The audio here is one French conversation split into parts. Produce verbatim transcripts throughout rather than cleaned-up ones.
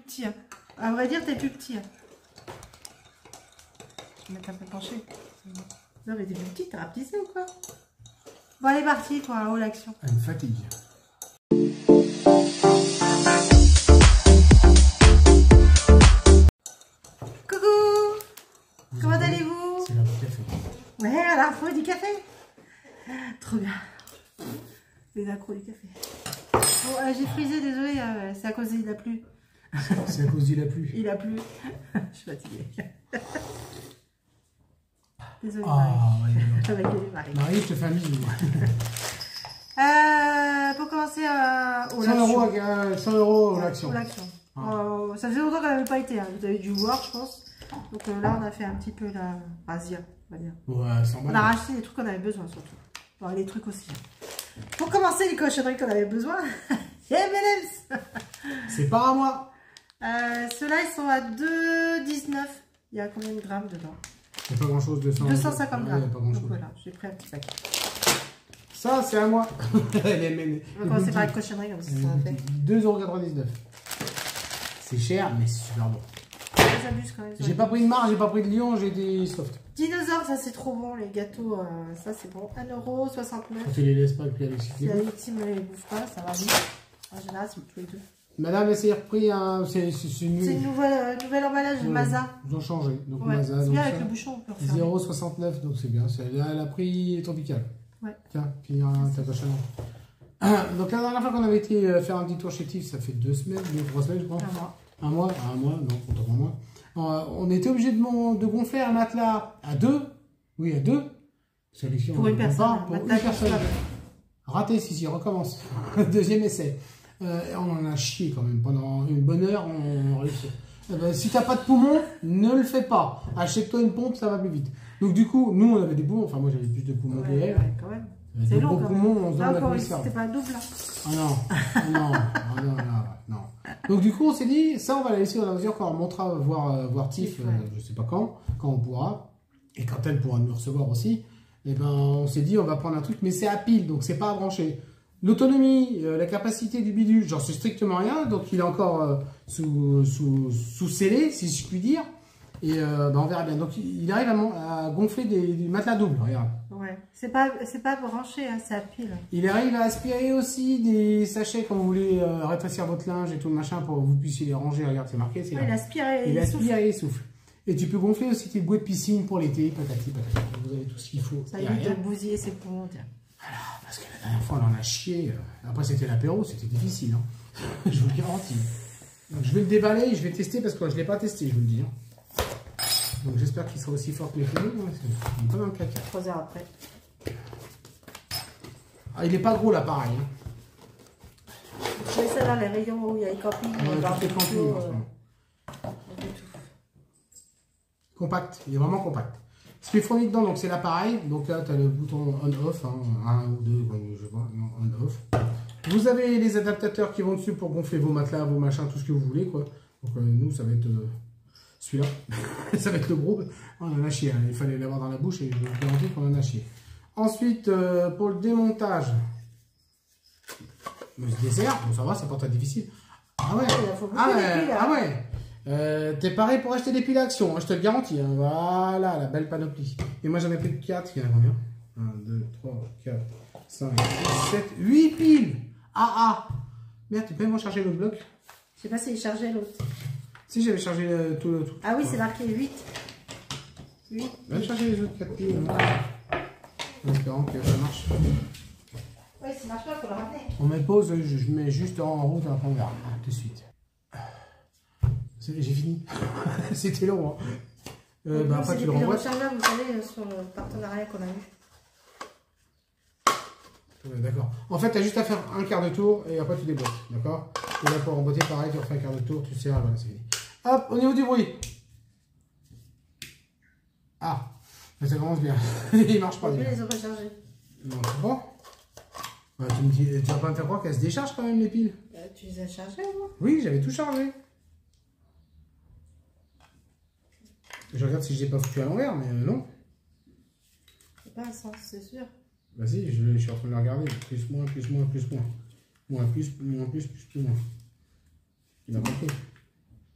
petit. Hein. À vrai dire, t'es plus petit. Hein. Je vais mettre un peu penché. Non, mais t'es plus petit, t'as rapetissé ou quoi? Bon, allez, parti pour un haut l'action. Elle me fatigue. Coucou! Comment allez-vous? C'est l'heure du café. Ouais, à la fois du café. Trop bien. Les accros du café. Bon, euh, j'ai frisé, désolé, euh, c'est à cause il a plu. C'est à cause qu'il a plu. Il a plu. Je suis fatiguée. Désolée, Ah, Marie. ouais, Avec les Marie. Marie, je te fais un bisou. Euh, pour commencer, euh, au cent euros, euh, cent euros au l'action. l'action. Ah. Euh, ça faisait longtemps qu'elle n'avait pas été. Hein. Vous avez dû voir, je pense. Donc euh, là, on a fait un petit peu la razzia, on va dire. Ouais, cent balles. On a racheté des trucs qu'on avait besoin, surtout. Bon, les trucs aussi. Pour commencer, les cochonneries qu'on avait besoin. Et M and M's. C'est pas à moi. Euh, Ceux-là, ils sont à deux virgule dix-neuf. Il y a combien de grammes dedans? Il n'y a pas grand chose de cent. deux cent cinquante grammes. Ouais, pas grand Donc chose. voilà, j'ai pris un petit paquet. Ça, c'est à moi. Les mêmes. On va commencer par les cochonneries comme ça, ça va faire. deux euros quatre-vingt-dix-neuf. C'est cher, mais c'est super bon. Ça abuse quand même. J'ai pas pris de marge, j'ai pas pris de lion, j'ai des soft. Dinosaures, ça c'est trop bon, les gâteaux, euh, ça c'est bon. un euro soixante-neuf. Quand tu les laisses pas, et puis avec Si la victime ne les bouffe pas, ça va vite. En général, c'est tous les deux. Madame, elle s'est repris un. C'est une, C'est une nouvelle, euh, nouvel emballage de Ouais, Maza. Ils ont changé. Donc Ouais, Maza. c'est bien donc avec ça, le bouchon, on peut refaire. zéro virgule soixante-neuf, donc c'est bien. Elle a, elle a pris tropical. Ouais. Tiens, finir ta cochonnerie. Ah, donc la dernière fois qu'on avait été euh, faire un petit tour chez Tif, ça fait deux semaines, deux, trois semaines, je crois. Un mois. Un mois, un mois, non, compte pour moi. Euh, on était obligé de, mon- de gonfler un matelas à deux. Oui, à deux. Sélection, Pour une on personne, pas, un pour matelas une personne. gonflable. Raté, si, si, recommence. Deuxième essai. Euh, on en a chié quand même. Pendant une bonne heure, on, on réussit. Eh ben, si t'as pas de poumon, ne le fais pas. Achète-toi une pompe, ça va plus vite. Donc du coup, nous, on avait des poumons. Enfin, moi, j'avais plus de poumons que Ouais, elle. ouais, quand même. Euh, C'est de long gros quand poumons, même. on se Là donne la encore, police. c'était pas un double. Hein. Ah non, ah non, ah non, non, non. Donc du coup, on s'est dit, ça, on va la laisser dans la mesure quand on montera voir, euh, voir Tif, Ouais. euh, je sais pas quand, quand on pourra, et quand elle pourra nous recevoir aussi. Et ben, on s'est dit, on va prendre un truc, mais c'est à pile, donc c'est pas à brancher. L'autonomie, euh, la capacité du bidule, j'en sais strictement rien, donc il est encore euh, sous, sous, sous scellé, si je puis dire. Et euh, ben, on verra bien. Donc il arrive à, à gonfler des, des matelas doubles, regarde. Ouais. C'est pas, c'est pas branché, hein, c'est à pile. Il arrive à aspirer aussi des sachets quand vous voulez euh, rétrécir votre linge et tout le machin pour que vous puissiez les ranger. Regarde, c'est marqué. C'est Ouais, il aspire et il il aspire souffle. et il souffle. Et tu peux gonfler aussi tes bouées de piscine pour l'été, patati patati. Vous avez tout ce qu'il faut. Ça évite de bousiller ses poumons. Tiens. Voilà, parce que la dernière fois on en a chié. Après c'était l'apéro, c'était difficile. Hein. Je vous le garantis. Donc je vais le déballer et je vais tester parce que je ne l'ai pas testé, je vous le dis. Hein. Donc j'espère qu'il sera aussi fort que les pneus. Il est pas dans le caca. Trois heures après. Ah, il n'est pas gros l'appareil. Hein. Je mets ça dans les rayons où il y a les campings. Ouais, les tout est camping, en ce euh, moment. on fait tout. Compact, il est vraiment compact. Ce qui est fourni dedans, donc c'est l'appareil. Donc là, tu as le bouton on-off, hein, un ou deux, je sais pas, non, on-off. Vous avez les adaptateurs qui vont dessus pour gonfler vos matelas, vos machins, tout ce que vous voulez, quoi. Donc euh, nous, ça va être euh, celui-là. Ça va être le gros. On en a chié, hein. Il fallait l'avoir dans la bouche et je vous garantis qu'on en a chié. Ensuite, euh, pour le démontage, le dessert, bon ça va, c'est pas très difficile. Ah ouais, Il faut ah beaucoup ouais, d'épiles, hein. ah ouais. Euh, T'es pareil pour acheter des piles à action, hein, je te le garantis. Hein. Voilà, la belle panoplie. Et moi j'en ai pris quatre, il y en a combien? un, deux, trois, quatre, cinq, six, sept, huit piles. Ah ah. Merde, tu peux même charger l'autre bloc? Je sais pas s'il est chargé l'autre. Si, j'avais chargé euh, tout le tout. Ah oui, ouais. c'est marqué huit. huit. Va charger les autres quatre piles. Hein. En espérant que ça marche. Oui, ça marche pas, il faut le ramener. On met pause, je, je mets juste en route et après on verra. Tout de suite. J'ai fini. C'était long. Hein. Euh, bah, après tu le renvoies. Vous savez, sur le partenariat qu'on a eu. Ouais, d'accord. En fait, tu as juste à faire un quart de tour et après tu déboîtes. D'accord. Et là, pour emboîter, pareil, tu refais un quart de tour, tu serres, voilà, c'est fini. Hop, au niveau du bruit. Ah, ça commence bien. Il marche pas Je bien. les ai rechargés. Non, c'est bon. Bah, tu me dis, tu vas pas me faire croire qu'elles se déchargent quand même les piles? Euh, tu les as chargés, moi? Oui, j'avais tout chargé. Je regarde si je l'ai pas foutu à l'envers, mais euh, non. C'est pas un sens, c'est sûr. Vas-y, je, je suis en train de le regarder. Plus, moins, plus, moins, plus, moins. Moins, plus, moins, plus, plus, plus, moins. Il a compris.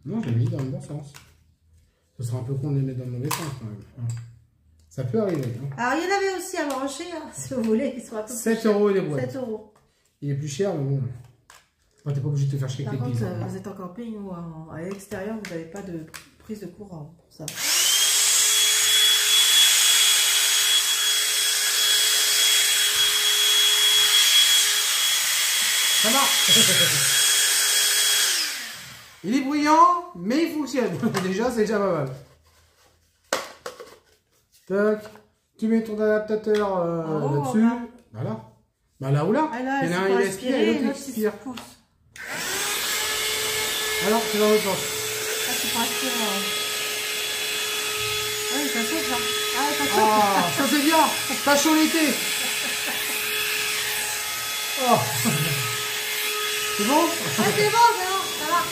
Non, je l'ai mis dans le bon sens. Ce sera un peu con de les mettre dans le mauvais sens quand même. Ça peut arriver. Hein. Alors, il y en avait aussi à brancher, hein, si vous voulez. Ils sont un peu sept euros les boîtes. sept euros. Il est plus cher, mais bon. Bon, t'es pas obligé de te faire chier avec Par les contre, piles. euh, vous êtes en camping ou en- à l'extérieur, vous n'avez pas de prise de courant pour ça. Ça marche. Il est bruyant, mais il fonctionne. Déjà, c'est déjà pas mal. Tac. Tu mets ton adaptateur euh, Oh, là-dessus. bah. Voilà. Bah là ou là. Ah là, il y en a un, c'est il pour expire et aspirer, l'autre, il l'autre, il expire. se pousse. Alors, c'est dans l'autre sens. Ah, c'est pour aspirer. euh. Oui, ça saute là. Ah, ça saute. Ah, ça c'est bien. Pas chaud l'été. Oh. C'est bon? Ah, c'est bon, c'est bon, ça va.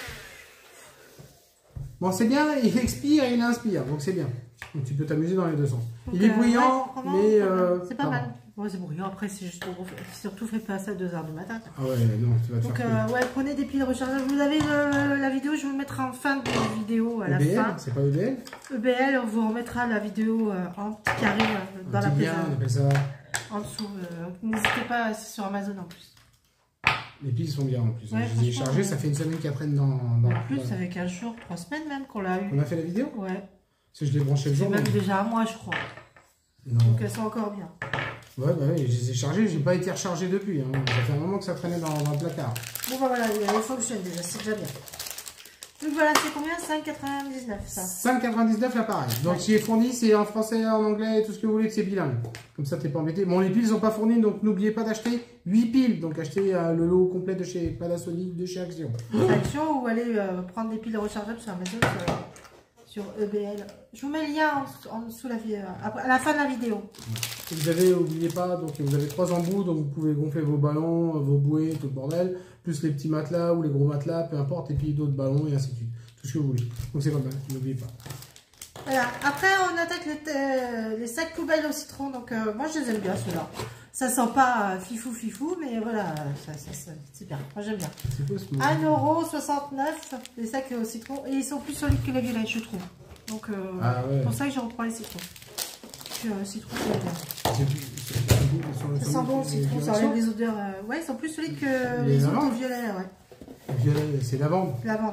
Bon, c'est bien, il expire et il inspire, donc c'est bien. Donc tu peux t'amuser dans les deux sens. Donc, il est euh, bruyant, ouais, mais... c'est pas euh, mal. C'est pas non. mal. Ouais, c'est bruyant. Après, c'est juste pour... Surtout, faites pas ça à deux heures du matin. Ah ouais, non, tu vas te Donc, faire euh, ouais, prenez des piles rechargeables. Vous avez le- la vidéo, je vous le mettrai en fin de vidéo, à la E B L, fin. c'est pas E B L? E B L, on vous remettra la vidéo euh, en petit carré euh, dans Un la petit lien, on appelle ça. en dessous. euh, N'hésitez pas, c'est sur Amazon en plus. Les piles sont bien en plus. Ouais, je les ai franchement, chargées, ouais. ça fait une semaine qu'elles traînent dans... dans En plus, voilà. ça fait quinze jours, trois semaines même qu'on l'a eu. On a fait la vidéo? Ouais. Parce que je l'ai branché le C'est jour. même mais- déjà un mois, je crois. Non. Donc elles sont encore bien. Ouais, bah ouais, je les ai chargées, j'ai pas été rechargé depuis. Hein. Ça fait un moment que ça traînait dans, dans le placard. Bon bah voilà, elle fonctionne déjà, c'est déjà bien. Donc voilà, c'est combien? cinq quatre-vingt-dix-neuf ça. cinq quatre-vingt-dix-neuf l'appareil. Donc Ouais. ce qui est fourni, c'est en français, en anglais, tout ce que vous voulez, que c'est bilingue. Comme ça, t'es pas embêté. Bon, les piles sont pas fournies, donc n'oubliez pas d'acheter huit piles. Donc achetez euh, le lot complet de chez Panasonic, de chez Action. Action ou aller euh, prendre des piles rechargeables sur Amazon sur, sur E B L. Je vous mets le lien en, en dessous la, vi- euh, après, à la fin de la vidéo. Et vous avez, n'oubliez pas, donc vous avez trois embouts, donc vous pouvez gonfler vos ballons, vos bouées, tout le bordel, plus les petits matelas ou les gros matelas, peu importe, et puis d'autres ballons et ainsi de suite. Tout ce que vous voulez. Donc c'est pas mal, n'oubliez pas. Voilà. Après, on attaque les, euh, les sacs poubelles au citron. Donc, euh, moi, je les aime bien, ceux-là. Ça sent pas euh, fifou fifou, mais voilà, ça, ça, ça, c'est bien. Moi, j'aime bien. C'est quoi ce mot? un euro soixante-neuf, les sacs au citron. Et ils sont plus solides que les violets, je trouve. Donc, euh, Ah ouais. c'est pour ça que je reprends les citrons. Parce que euh, citron, j'aime bien. C'est plus- c'est- c'est plus- Ça sent bon, le les- citron, les ça enlève versions. les odeurs. euh, Ouais, ils sont plus solides que Les les autres lavandes. au violet, ouais. Violet, c'est lavande. Lavande.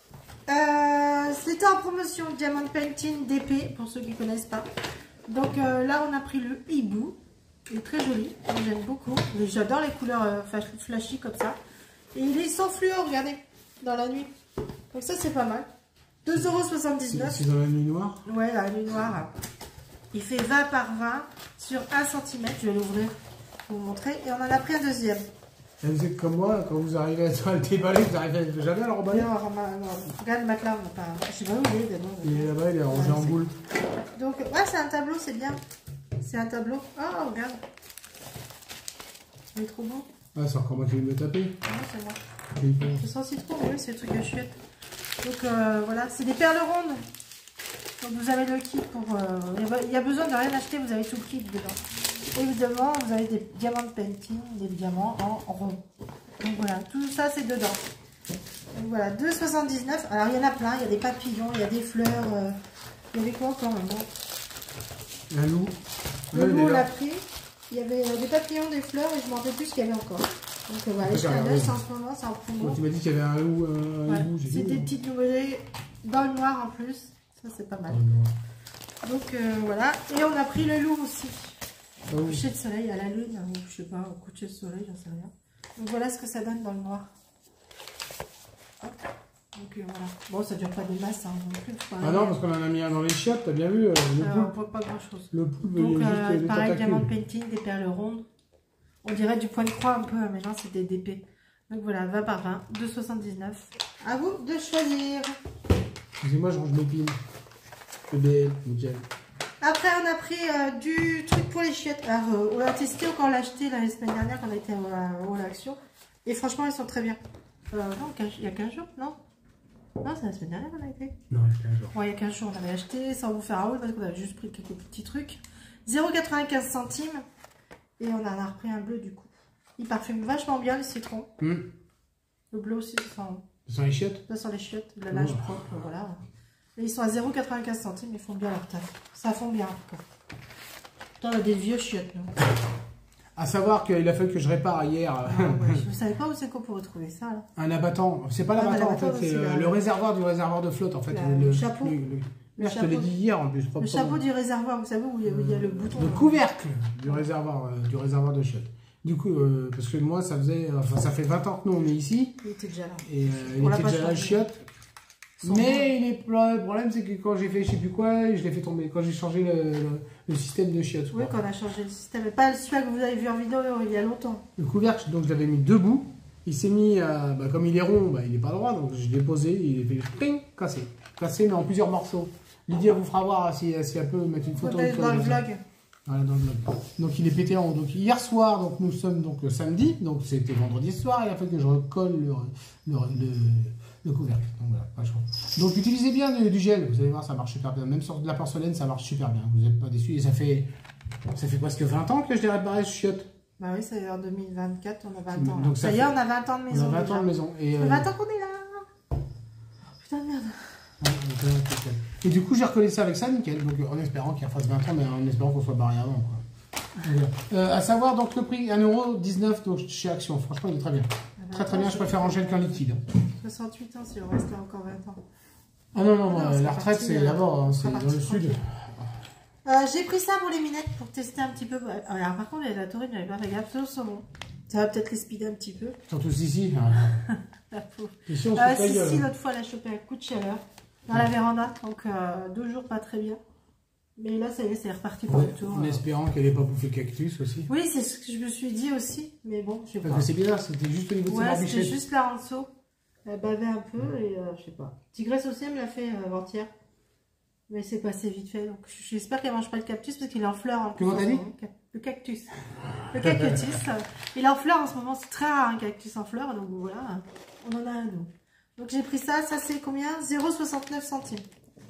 Euh, C'était en promotion Diamond Painting D P, pour ceux qui ne connaissent pas. Donc euh, là, on a pris le hibou. Il est très joli, moi, j'aime beaucoup. J'adore les couleurs euh, flash- flashy comme ça. Et il est sans fluo, regardez, dans la nuit. Donc ça, c'est pas mal. deux euros C'est soixante-dix-neuf. c'est dans la nuit noire. Ouais, la nuit noire. Il fait vingt par vingt sur un centimètre. Je vais l'ouvrir pour vous montrer. Et on en a pris un deuxième. Et vous êtes comme moi, quand vous arrivez à le déballer, vous arrivez jamais à le remballer. Non, non, non, regarde le matelas, on n'a pas. Je sais pas où il est, mais non. Il est là-bas, il est rangé Ouais, en c'est- boule. Donc, ouais, c'est un tableau, c'est bien. C'est un tableau. Oh, regarde. Il est trop beau. Ah, c'est encore moi qui vais me taper. Non, c'est moi. Et bon. Je sens citron, mais oui, c'est le truc de chouette. Donc, euh, voilà, c'est des perles rondes. Donc, vous avez le kit pour... euh, Il y a- il y a besoin de rien acheter, vous avez tout le kit dedans. Évidemment, vous avez des diamants painting, des diamants en rond. Donc, voilà, tout ça, c'est dedans. Donc, voilà, deux euros soixante-dix-neuf. Alors, il y en a plein. Il y a des papillons, il y a des fleurs. euh, Il y avait quoi encore maintenant? Un loup. Le Ouais, il loup, est on là. l'a pris. Il y avait euh, des papillons, des fleurs, et je m'en rappelle plus ce qu'il y avait encore. Donc euh, voilà, Ah, les j'ai regardé. Chanel, en ce moment, c'est en Quand promo. tu m'as dit qu'il y avait un loup, un, un Ouais, hibou, j'ai c'est dit. des oh. petites nouveautés dans le noir en plus. Ça, c'est pas mal. Oh, non. Donc euh, voilà. Et on a pris le loup aussi. Ah oui. Coucher de soleil à la lune, ou je sais pas, au coucher de soleil, j'en sais rien. Donc voilà ce que ça donne dans le noir. Hop. Donc euh, voilà. Bon, ça dure pas des masses hein, non plus. faut pas Ah non, parce qu'on en a mis un dans les chiottes, t'as bien vu, euh, le Euh, poulpe. on voit pas grand chose. Le poulpe, Donc il y a euh, juste des pareil, diamant tentacules. painting, des perles rondes. On dirait du point de croix un peu, mais non, c'est des D P. Donc voilà, vingt par vingt, deux euros soixante-dix-neuf. À vous de choisir. Excusez-moi, je range mes piles. E B L, nickel. Après, on a pris euh, du truc pour les chiottes. Alors, euh, on l'a testé, quand on l'a acheté la semaine dernière, quand on a été au l'action. Et franchement, ils sont très bien. Euh, non, il y a quinze jours, non? Non, c'est la semaine dernière qu'on a été. Non, il y a quinze jours. Ouais, il y a quinze jours, on avait acheté sans vous faire un haul parce qu'on avait juste pris quelques petits trucs. zéro virgule quatre-vingt-quinze centimes. Et on en a repris un bleu du coup. Il parfume vachement bien le citron. Hmm. Le bleu aussi, ça sent Ce sont les chiottes? Ça sont les chiottes, de la linge Oh. propre, voilà. Et ils sont à zéro virgule quatre-vingt-quinze centimes, ils font bien leur taf. Ça fond bien, en tout cas. Putain, on a des vieux chiottes, nous. À savoir qu'il a fallu que je répare hier Ah, ouais, je ne savais pas où c'est qu'on pourrait trouver ça, là. un abattant. C'est pas Ah, l'abattant, bah, en fait, l'abattant c'est aussi, le, là. le réservoir du réservoir de flotte, en fait. La- le, le chapeau. Le, le- Le Merde, je te l'ai chapeau. dit hier, en plus. Pas Le pas- chapeau du réservoir, vous savez, où il y a, où il y a le bouton. Le là. couvercle du réservoir, euh, du réservoir de chiottes. Du coup, euh, parce que moi, ça faisait, enfin, ça fait vingt ans que nous on est ici, Il était déjà là. et euh, il On l'a était pas déjà là, le changé. chiotte. Sans Mais il est, le problème, c'est que quand j'ai fait je sais plus quoi, je l'ai fait tomber. Quand j'ai changé le, le, le système de chiottes. Oui, quoi. qu'on a changé le système. Mais pas celui-là que vous avez vu en vidéo il y a longtemps. Le couvercle, donc je l'avais mis debout. Il s'est mis, à, bah, comme il est rond, bah, il n'est pas droit, donc je l'ai posé, il est fait ping, cassé. Cassé, mais en plusieurs morceaux. Lydia vous fera voir si, si elle peut mettre une Faut photo. mettre une dans le photo de ça. vlog. Voilà, dans le vlog. Donc il est pété en haut. Donc hier soir, donc nous sommes donc le samedi, donc c'était vendredi soir, il a fallu que je recolle le, le, le, le couvercle. Donc voilà, pas chaud. Donc utilisez bien du, du gel, vous allez voir, ça marche super bien. Même sur de la porcelaine, ça marche super bien. Vous n'êtes pas déçus. Et ça fait, ça fait presque vingt ans que je l'ai réparé ce chiotte. Bah oui, c'est en deux mille vingt-quatre, on a vingt ans. Là. Donc ça, ça y est, fait- on a vingt ans de On maison. a vingt déjà. ans de maison. Et, Ça fait euh, vingt ans qu'on est là. Oh, putain de merde. ouais, donc, euh, nickel. Et du coup, j'ai recollé ça avec ça, nickel. Donc en espérant qu'il refasse vingt ans, mais en espérant qu'on soit barré avant. Quoi. Voilà. Euh, à savoir, donc le prix, un euro dix-neuf donc, chez Action. Franchement, il est très bien. Très très bien, je préfère en gel qu'en liquide. soixante-huit ans si on reste là encore vingt ans. Ah non, non, Ah non, euh, c'est la retraite, parti, c'est euh, là-bas, hein, c'est c'est dans parti, le sud. tranquille. Euh, j'ai pris ça pour les minettes pour tester un petit peu. Alors par contre, la taurine, j'avais pas fait gaffe au saumon. Ça va peut-être les speeder un petit peu. Surtout ici. Hein. La pauvre. Ici, on se Euh, fait si, gueule. si, l'autre fois, elle a chopé un coup de chaleur dans la véranda. Donc euh, deux jours, pas très bien. Mais là, ça y est, c'est reparti pour Ouais, le tour. en espérant qu'elle n'ait pas bouffé cactus aussi. Oui, c'est ce que je me suis dit aussi. Mais bon, je sais pas. Parce que c'est bizarre, c'était juste au niveau de ses Ouais, c'était barbichettes. juste là en dessous. Elle bavait un peu et euh, je sais pas. Tigresse aussi, elle me l'a fait euh, avant-hier. Mais c'est passé vite fait. Donc j'espère qu'elle mange pas le cactus parce qu'il est en fleurs. En plus, Comment en t'as ce dit moment. Le cactus. Le cactus. euh, il est en fleurs en ce moment. C'est très rare un cactus en fleurs. Donc voilà, on en a un nous. Donc j'ai pris ça. Ça c'est combien? zéro virgule soixante-neuf centimes.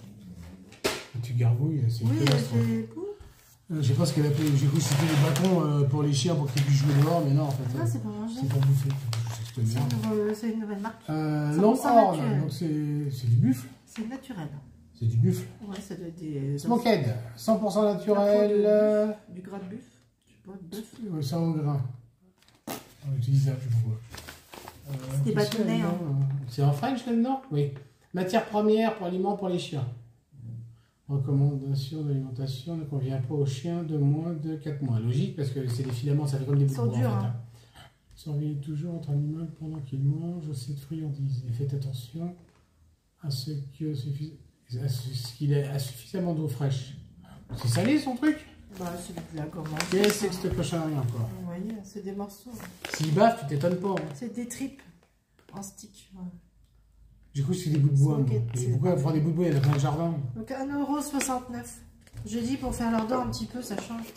Tu gargouilles, c'est Oui, une connasse, toi. j'ai... Euh, Je sais pas ce qu'elle a fait. J'ai cru que c'était des bâtons euh, pour les chiens pour qu'ils puissent jouer dehors, mais non, en fait. Ah, euh, c'est pour manger. c'est pour bouffer. C'est cette C'est merde. une, nouvelle- c'est une nouvelle marque. Euh, Ça ressemble Longhorn, naturel. donc c'est c'est du buffle. C'est naturel. C'est du buffle. Ouais, ça doit être des... Smoked, cent pour cent de naturel, bœuf. euh, Du gras de bœuf. Je sais pas, de bœuf. euh, sans grain. On utilise ça, je sais pas pourquoi. Euh, C'est des qu'est-ce qu'il y a bâtonnets, dedans, euh, C'est en French là-dedans? Oui. Matière première pour aliments pour les chiens. Recommandation d'alimentation ne convient pas aux chiens de moins de quatre mois. Logique, parce que c'est des filaments, ça fait comme des bouts Ils sont de bois, durs, en fait, hein. hein. Surveillez toujours votre animal pendant qu'il mange cette friandise et faites attention à ce que suffi- à ce qu'il ait à suffisamment d'eau fraîche. C'est salé son truc? Bah, c'est de la gourmande. Qu'est-ce que cette cochonnerie encore? Vous voyez, c'est des morceaux. S'il baffe, tu t'étonnes pas. Hein. C'est des tripes en stick. Ouais. J'ai cru que c'était des bouts de bois. moi. Ok, Mais c'est- pourquoi prendre des bouts de bois? Il y en a plein de jardin. Donc un euro soixante-neuf. Je dis pour faire leur dents un petit peu, ça change.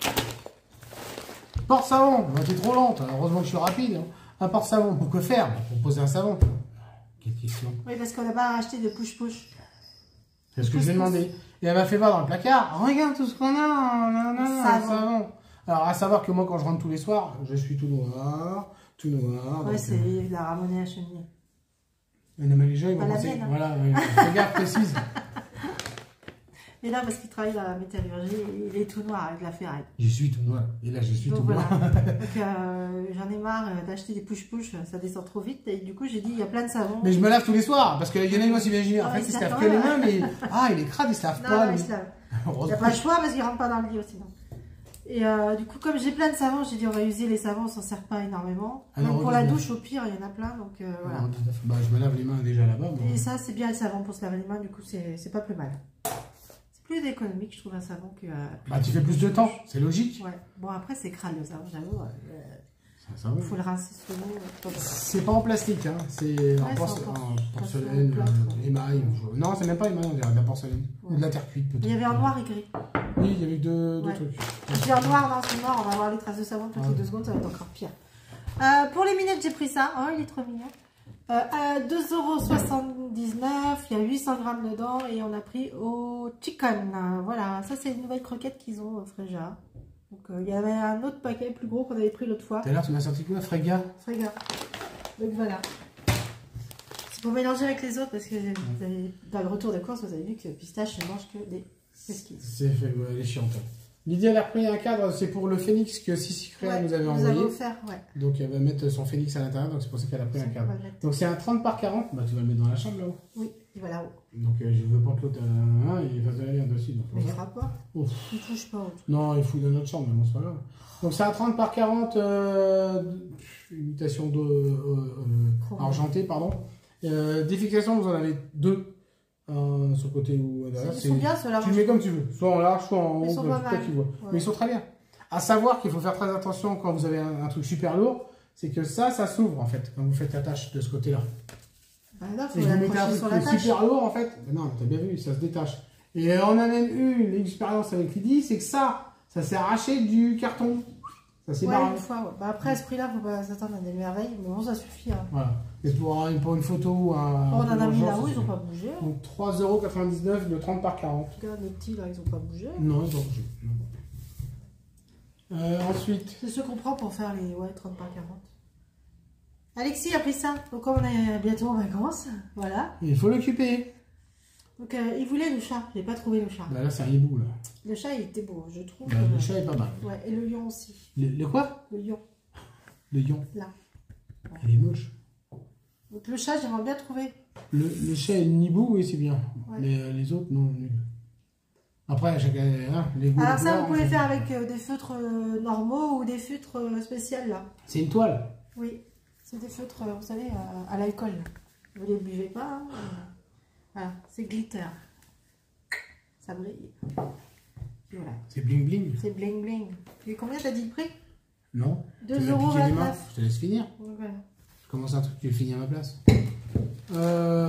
Porte-savon, bah, t'es trop lente. Heureusement que je suis rapide. Hein. Un porte-savon, pourquoi faire? Bah, pour poser un savon. Quelle question? Oui, parce qu'on n'a pas acheté de push-push. C'est ce que je lui ai demandé. Et elle m'a fait voir dans le placard. Regarde tout ce qu'on a. Non, non, non, Savon. un savon. Alors, à savoir que moi, quand je rentre tous les soirs, je suis tout noir. Tout noir. Ouais, donc, c'est euh, la ramonée à cheminée. non, mais les gens, ils vont Pas la penser. mienne, hein. Voilà, ouais, regarde précise. Et là, parce qu'il travaille dans la métallurgie, il est tout noir avec la ferraille. Je suis tout noir. Et là, je suis Donc tout voilà. noir. Donc euh, j'en ai marre euh, d'acheter des push-push, ça descend trop vite. Et du coup, j'ai dit, il y a plein de savons. Mais je me lave tous les soirs. Parce qu'il y en a, moi, s'imaginer. En Ah, fait, il ils se se lavent lave que les pas, mains, mais. Ah, il est crade, il se lave Non, pas. non, lui. il se lave. Il n'y a Heureusement. pas le choix parce qu'il rentre pas dans le lit aussi. Non. Et euh, du coup, comme j'ai plein de savons, j'ai dit on va user les savons, on s'en sert pas énormément. Ah, Même non, pour la heureusement. douche, au pire, il y en a plein. Donc euh, voilà. Alors, dix-neuf. Bah, je me lave les mains déjà là-bas. moi. Et ça, c'est bien le savon pour se laver les mains, du coup, c'est c'est pas plus mal. C'est plus économique, je trouve, un savon que. euh, Bah, tu fais plus de temps, c'est logique. Ouais. Bon, après, c'est crade le savon, j'avoue. euh, C'est un savon. Il faut le rincer sous l'eau. euh, pas bon. C'est pas en plastique, hein. c'est en, c'est porce- en porce- en porcelaine, porcelaine, euh, émail. ou- Non, c'est même pas émail, on dirait de la porcelaine. Ou de la terre cuite peut-être. Il y avait en noir et gris. Oui, il y avait deux, deux Ouais. trucs. Si en noir, non, c'est noir, on va avoir les traces de savon toutes les Ouais. deux secondes, ça va être encore pire. Euh, pour les minettes, j'ai pris ça. Oh, il est trop mignon. Euh, à deux euros soixante-dix-neuf, il y a huit cents grammes dedans et on a pris au chicken. Voilà, ça c'est une nouvelle croquette qu'ils ont au Freja. Donc euh, il y avait un autre paquet plus gros qu'on avait pris l'autre fois. Tout à l'heure, tu m'as sorti quoi, Frega? Frega. Donc voilà. C'est pour mélanger avec les autres parce que vous avez, dans le retour de course, vous avez vu que pistache ne mange que des esquisses. C'est fait, ouais, elle est chiante. Lydie, elle a repris un cadre, c'est pour le phénix que Sissi Créa ouais, nous avait vous envoyé. avez offert, ouais. Donc elle va mettre son phénix à l'intérieur, donc c'est pour ça qu'elle a pris un cadre. Donc c'est un trente par quarante, bah tu vas le mettre dans la chambre là-haut. Oui, et voilà. Donc euh, je veux pas que l'autre euh, hein, il fasse de la merde dessus. Donc, mais il fera pas. Ouf. Il touche pas. Non, il fout dans notre chambre, mais bon, c'est pas grave. Donc c'est un trente par quarante, euh, imitation de euh, euh, argenté, pardon. Euh, Défixation, vous en avez deux. Euh, sur le côté ou derrière. Ils sont bien ceux-là. Tu le mets comme tu veux, soit en large, soit en haut, ils sont pas mal. Tu vois. Ouais. Mais ils sont très bien. À savoir qu'il faut faire très attention quand vous avez un, un truc super lourd, c'est que ça, ça s'ouvre en fait, quand vous faites la tâche de ce côté-là. Bah là, faut et vous mettez un truc sur la tâche. super lourd en fait, ben non, t'as bien vu, ça se détache. Et on a même eu l'expérience avec Lydie, c'est que ça, ça s'est arraché du carton. Ça s'est ouais, barré. Une fois, ouais. Bah après, à ce prix-là, faut pas s'attendre à des merveilles, mais bon, ça suffit. Hein. Voilà. Et pour, pour une photo ou un. Oh, on en a mis là-haut, ils n'ont n'ont pas bougé. Donc trois euros quatre-vingt-dix-neuf, le trente par quarante. En tout cas, les petits là, ils n'ont pas bougé. Non, ils ont bougé. Euh, ensuite. C'est ce qu'on prend pour faire les ouais, trente par quarante. Alexis a pris ça. Donc, comme on est bientôt en vacances, voilà. Il faut l'occuper. Donc, euh, il voulait le chat. J'ai pas trouvé le chat. Bah là, c'est un hibou là. Le chat, il était beau, je trouve. Bah, euh... le chat est pas mal. Ouais, et le lion aussi. Le, le quoi? Le lion. Le lion. Là. Ouais. Il est moche. Donc, le chat, j'aimerais bien trouver. Le, le chat et le hibou, oui, c'est bien. Ouais. Mais euh, les autres, non, nul. Après, chacun. Hein, les goûts. Alors, ça, couleurs, vous pouvez fait... faire avec euh, des feutres euh, normaux ou des feutres euh, spéciaux là. C'est une toile. Oui. C'est des feutres, vous savez, à, à l'alcool. Vous ne les buvez pas. Hein. Voilà, c'est glitter. Ça brille. Voilà. C'est bling bling. C'est bling bling. Et combien t'as dit le prix? Non. deux euros vingt-neuf. Je te laisse finir. Voilà. Je commence un truc, tu veux finir à ma place. Euh...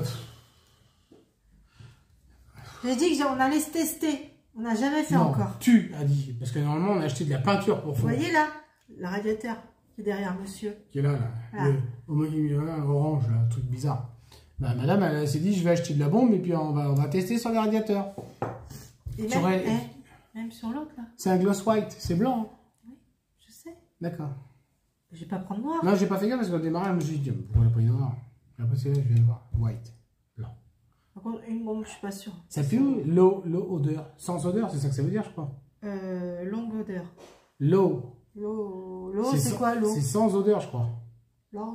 J'ai dit qu'on allait se tester. On n'a jamais fait non, encore. Tu as dit. Parce que normalement, on a acheté de la peinture pour Vous fond. voyez là, le radiateur qui est derrière monsieur. Qui est là, là. Voilà. Le homonyme orange, là, truc bizarre. Bah, madame, elle, elle s'est dit, je vais acheter de la bombe et puis on va, on va tester sur les radiateurs. Et tu même, aurais... eh, même sur l'autre là. C'est un gloss white, c'est blanc. Hein. Oui, je sais. D'accord. Je vais pas prendre noir. Non, j'ai pas fait gaffe parce qu'au démarrage, je me suis dit, pourquoi elle a pris noir? Et après, c'est là, je viens de voir. White. Blanc. Par contre, une bombe, je suis pas sûre. Ça pue où? Low, low odeur. Sans odeur, c'est ça que ça veut dire, je crois. Euh, longue odeur. Low. L'eau, l'eau, c'est quoi l'eau? C'est sans odeur, je crois. Longue.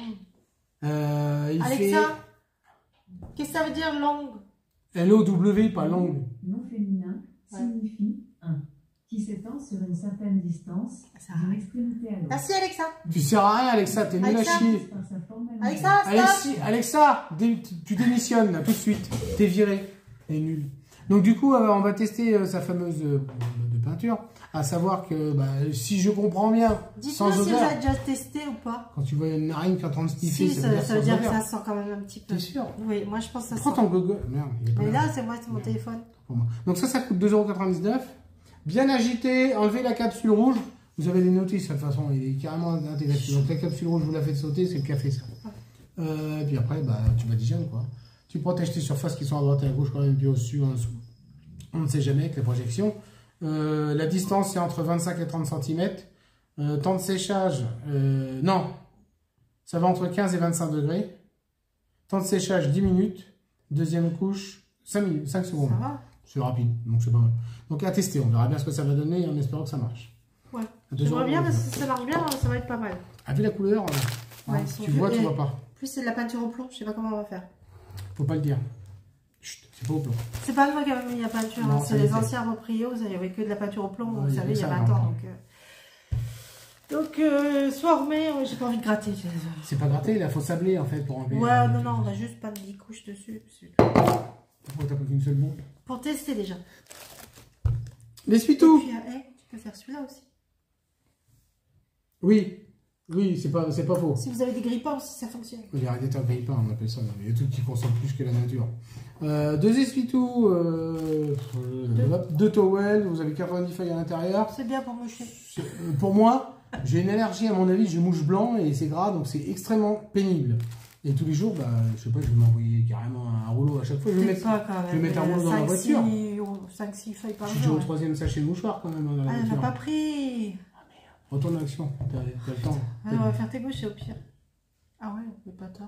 Euh, il Alexa, fait... qu'est-ce que ça veut dire longue? L O W, pas longue. Non féminin Ouais. signifie un qui s'étend sur une certaine distance d'une extrémité à l'autre. Merci Alexa. Tu sers à rien, Alexa, t'es nul à Alexa. chier. Par sa forme elle-même. Alexa, stop. Alexis, Alexa, dé- tu démissionnes là, tout de suite. T'es viré. T'es nul. Donc du coup, euh, on va tester euh, sa fameuse euh, de peinture. À savoir que bah, si je comprends bien, sans Dites-moi si vous odeur, avez déjà testé ou pas. quand tu vois une narine qui est en train de sniffer, Si, ça, ça, veut dire ça veut sans dire que odeur. ça sent quand même un petit peu. T'es sûr? Oui, moi je pense que ça Prends sent. ton Google. Merde, il est pas Mais là. là, c'est moi, c'est mon téléphone. Pour moi. Donc ça, ça coûte deux euros quatre-vingt-dix-neuf. Bien agité, enlevez la capsule rouge. Vous avez les notices, de toute façon, il est carrément intégré. Donc la capsule rouge, vous la faites sauter, c'est le café, ça. Euh, et puis après, bah, tu badigeonnes, quoi. Tu protèges tes surfaces qui sont à droite et à gauche, quand même, puis au-dessus, en dessous. On ne sait jamais avec les projections. Euh, la distance, c'est entre vingt-cinq et trente centimètres. Euh, temps de séchage, euh, non. Ça va entre quinze et vingt-cinq degrés. Temps de séchage, dix minutes. Deuxième couche, cinq minutes, cinq secondes. Ça va? C'est rapide, donc c'est pas mal. Donc à tester, on verra bien ce que ça va donner en espérant que ça marche. Ouais. deux J'aimerais euros, bien on parce va que si ça marche bien, ça va être pas mal. Ah, vu la couleur, euh, Ouais, hein, ils sont tu vieux vois, tu et- vois pas. En plus, c'est de la peinture au plomb, je sais pas comment on va faire. Faut pas le dire. Chut, c'est pas au plomb. C'est pas moi qui avais mis la peinture, Non, hein, ça c'est y les est. anciens proprios, il y avait que de la peinture au plomb, Ouais, vous il y savez, il y a avait ça, vingt ans. hein. Donc, euh... donc euh, soit on remet, ouais, j'ai pas envie de gratter. je suis désolée. C'est pas gratté, là, faut sabler en fait pour enlever. Ouais, euh, non, le- non, on va juste peindre dix couches dessus. c'est tout. Pourquoi t'as pas qu'une seule bombe? Pour tester déjà. L'essuie-tout. Et puis, euh, hey, tu peux faire celui-là aussi. Oui, oui, c'est pas, c'est pas faux. Si vous avez des grippins aussi, ça fonctionne. Les radiateurs grippins, on appelle ça. Il y a des trucs qui consomment plus que la nature. Euh, deux essuie-tout, euh, deux. deux towels, vous avez quatre-vingt-dix feuilles à l'intérieur. C'est bien pour moucher. C'est- euh, Pour moi, j'ai une allergie, à mon avis, je mouche blanc et c'est gras, donc c'est extrêmement pénible. Et tous les jours, bah, je sais pas, je vais m'envoyer carrément un rouleau à chaque fois. Je vais Peut-être mettre, pas quand même. je vais mettre un rouleau dans ma voiture. cinq six feuilles par Je suis déjà jour. au troisième sachet de mouchoir quand même dans la Ah, on voiture. n'a pas pris. Retourne à l'action, t'as t'as le temps. Ah, on va faire tes gauches, au pire. Ah ouais, on peut pas tort.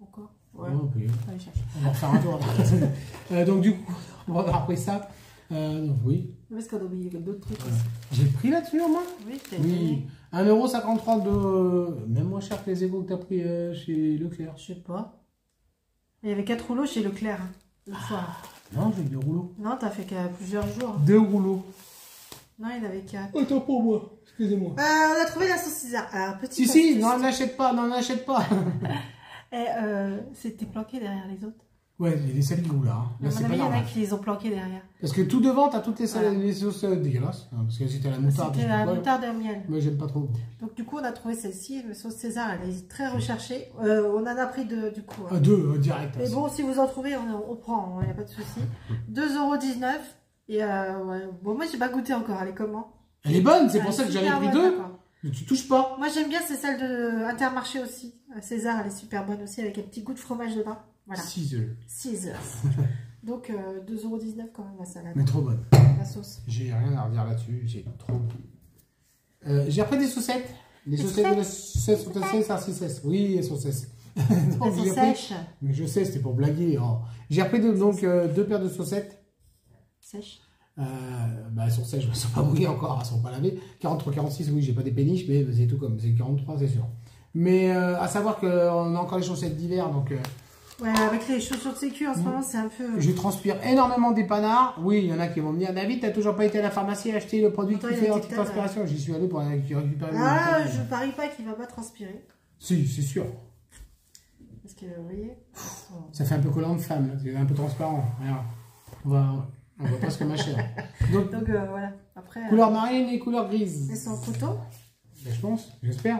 Encore. Ouais. Oh, okay. Allez, chercher. On va refaire un tour. euh, donc du coup, on va avoir pris ça. Euh, non, oui. Parce qu'on a oublié d'autres trucs Voilà. aussi. J'ai pris là-dessus au moins. Oui, t'as Oui. un euro cinquante-trois de... Même moins cher que les égaux que tu as pris euh, chez Leclerc. Je sais pas. Il y avait quatre rouleaux chez Leclerc. Hein, une fois. Non, j'ai deux rouleaux. Non, t'as fait qu'à plusieurs jours. Deux rouleaux. Non, il y en avait quatre. Autant pour moi. Excusez-moi. Euh, on a trouvé la sauce César. Alors, petit Si, si, non, n'achète pas, non, n'achète pas. Et euh, c'était planqué derrière les autres. Ouais, il y a des sales goûts là. Hein. Là, À c'est mon pas avis, il y en a normal. qui les ont planqués derrière. Parce que tout devant, t'as toutes les, Voilà. les sauces euh, dégueulasses. Hein, parce que c'était la moutarde. C'était je sais la pas. moutarde et le miel. Moi, j'aime pas trop. Donc, du coup, on a trouvé celle-ci. La sauce César, elle est très recherchée. Euh, on en a pris deux, du coup. Hein. Ah, deux, euh, direct. Et hein, bon, si vous en trouvez, on, on prend. Il n'y a pas de souci. deux euros dix-neuf. Et euh, ouais. Bon, moi, j'ai pas goûté encore. Elle est comment? Elle est bonne, c'est Ouais, pour ça que j'avais super pris bonne, deux. d'accord. Mais tu touches pas. Moi, j'aime bien, c'est celle de Intermarché aussi. Euh, César, elle est super bonne aussi, avec un petit goût de fromage dedans. Voilà. six œufs. six heures. Donc, euh, deux euros dix-neuf quand même, la salade. Mais trop bonne. La sauce. J'ai rien à redire là-dessus. J'ai trop. Euh, j'ai après des saucettes. Les Des saucettes de la saucette sont assez sarcissées. Oui, elles sont sèches. Donc, Elles sont j'ai repris- sèches. Mais je sais, c'était pour blaguer. Oh. J'ai repris de- donc euh, deux paires de saucettes. Sèches. Euh, bah, elles sont sèches, elles sont pas mouillées encore, elles sont pas lavées. quarante-trois quarante-six, oui, j'ai pas des péniches, mais c'est tout comme. C'est quarante-trois, c'est sûr. Mais euh, à savoir qu'on a encore les chaussettes d'hiver, donc euh, Ouais, avec les chaussures de sécu en ce Mm. moment, c'est un peu. je transpire énormément des panards. Oui, il y en a qui vont me dire, David, t'as toujours pas été à la pharmacie acheter le produit Attends, qui il fait a dit anti-transpiration. J'y suis allé pour récupérer le Ah, médicament. je parie pas qu'il va pas transpirer. Si, c'est sûr. Parce que, vous voyez. Ça fait un peu collant de femme, là. C'est un peu transparent. Regarde. On va, on voit presque ma chair. Donc, Donc, euh, voilà. Après. couleur euh, marine et couleur grise. elles sont en coton. Ben, je pense, j'espère.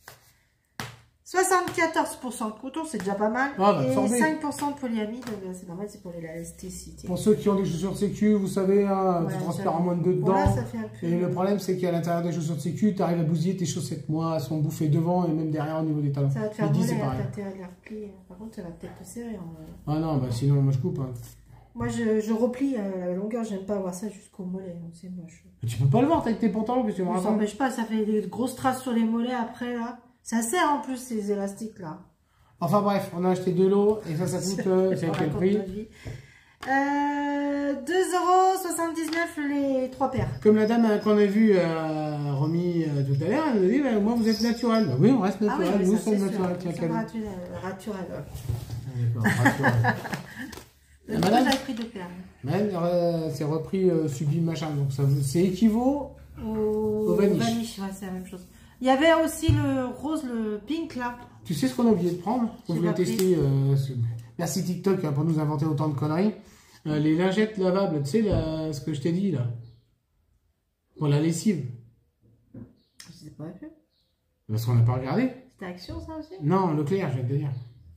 soixante-quatorze pour cent de coton, c'est déjà pas mal. Ah, bah, et absorbé. cinq pour cent de polyamide, euh, c'est normal, c'est pour l'élasticité. Pour ceux qui ont des chaussures de sécu, vous savez, hein, Ouais, tu transpires ça- en moins de deux Bon, là, dedans. ça fait un peu. Et le problème, c'est qu'à l'intérieur des chaussures de sécu, tu arrives à bousiller tes chaussettes. Moi, elles sont bouffées devant et même derrière au niveau des talons. Ça va te faire Je dis, mollet, c'est hein, pareil. t'as intérêt de la replier. Par contre, ça va peut-être te serrer. En... Ah non, bah sinon, moi je coupe. Hein. Moi, je, je replie à la longueur, j'aime pas avoir ça jusqu'au mollet, donc c'est moche. Mais tu peux pas le voir avec tes pantalons, parce que tu me Ça racontes. n'empêche pas, ça fait des grosses traces sur les mollets après, là. Ça sert en plus, ces élastiques, là. Enfin bref, on a acheté deux lots et ça, ça coûte. Euh, c'est On quel raconte prix notre vie. Euh, deux euros soixante-dix-neuf les trois paires. Comme la dame euh, qu'on a vue euh, remis euh, tout à l'heure, elle nous dit bah, moi vous êtes naturel. Bah, oui, on reste Ah oui, naturel. mais Nous ça, sommes c'est sûr. naturels. Tiens, Nous Camille. sommes naturels. naturels. Ah, d'accord, naturel. Le madame j'avais pris deux paires. Même, euh, c'est repris euh, sublime machin, donc ça vous- c'est équivaut. Au, Au vanish. vanish, ouais, c'est la même chose. Il y avait aussi le rose, le pink, là. Tu sais ce qu'on a oublié de prendre? On J'ai voulait pas pris. tester. Euh, ce- Merci TikTok hein, pour nous inventer autant de conneries. Euh, les lingettes lavables, tu sais la- ce que je t'ai dit là. Pour la lessive. Je sais pas plus. Parce qu'on n'a pas regardé. C'était Action, ça aussi? Non, Leclerc, je vais te dire.